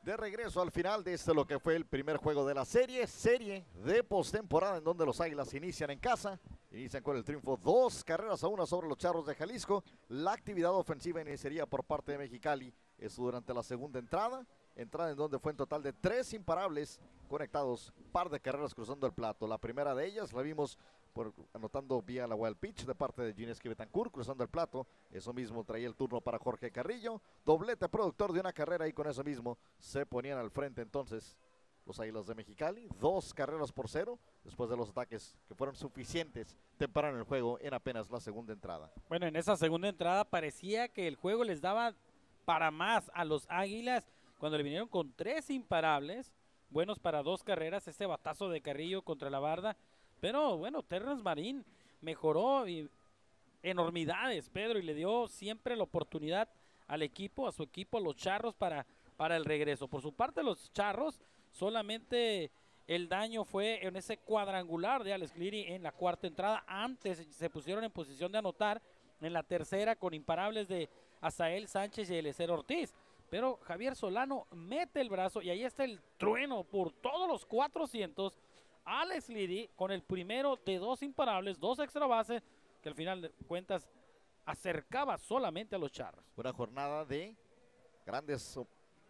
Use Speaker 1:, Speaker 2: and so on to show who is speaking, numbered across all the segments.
Speaker 1: De regreso al final de lo que fue el primer juego de la serie de postemporada en donde los Águilas inician en casa, inician con el triunfo 2-1 sobre los Charros de Jalisco. La actividad ofensiva iniciaría por parte de Mexicali, eso durante la segunda entrada en donde fue en total de 3 imparables conectados, par de carreras cruzando el plato. La primera de ellas la vimos anotando vía la wild pitch de parte de Gineski Betancourt, cruzando el plato. Eso mismo traía el turno para Jorge Carrillo, doblete productor de una carrera y con eso mismo se ponían al frente entonces los Águilas de Mexicali, 2-0 después de los ataques que fueron suficientes temprano en el juego en apenas la segunda entrada.
Speaker 2: Bueno, en esa segunda entrada parecía que el juego les daba para más a los Águilas cuando le vinieron con 3 imparables, buenos para 2 carreras, este batazo de Carrillo contra la barda. Pero bueno, Terrence Marín mejoró enormidades, Pedro, y le dio siempre la oportunidad al equipo, a su equipo, a los Charros para el regreso. Por su parte, los Charros, solamente el daño fue en ese cuadrangular de Alex Cleary en la cuarta entrada. Antes se pusieron en posición de anotar en la tercera con imparables de Azael Sánchez y Eliezer Ortiz. Pero Javier Solano mete el brazo y ahí está el trueno por todos los 400. Alex Cleary con el primero de 2 imparables, 2 extra bases, que al final de cuentas acercaba solamente a los Charros.
Speaker 1: Una jornada de grandes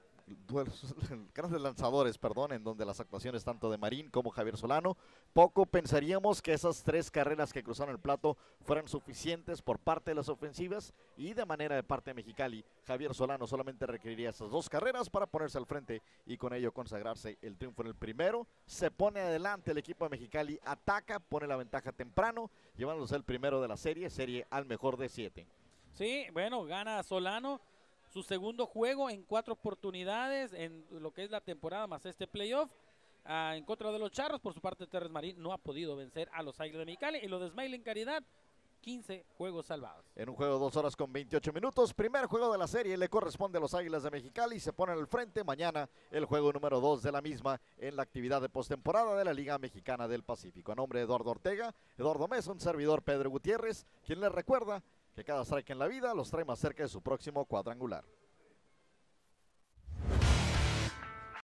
Speaker 1: grandes lanzadores, en donde las actuaciones tanto de Marín como Javier Solano, poco pensaríamos que esas 3 carreras que cruzaron el plato fueran suficientes por parte de las ofensivas, y de manera de parte de Mexicali, Javier Solano solamente requeriría esas 2 carreras para ponerse al frente y con ello consagrarse el triunfo en el primero. Se pone adelante el equipo de Mexicali, ataca, pone la ventaja temprano, llevándose el primero de la serie al mejor de 7.
Speaker 2: Sí, bueno, gana Solano su segundo juego en 4 oportunidades en lo que es la temporada más este playoff en contra de los Charros. Por su parte, Terrence Marín no ha podido vencer a los Águilas de Mexicali, y lo de Smiley Caridad, 15 juegos salvados.
Speaker 1: En un juego de 2 horas con 28 minutos, primer juego de la serie le corresponde a los Águilas de Mexicali, se ponen al frente. Mañana el juego número 2 de la misma en la actividad de postemporada de la Liga Mexicana del Pacífico. A nombre de Eduardo Ortega, Eduardo Mesa, un servidor Pedro Gutiérrez, quien les recuerda que cada strike en la vida los trae más cerca de su próximo cuadrangular.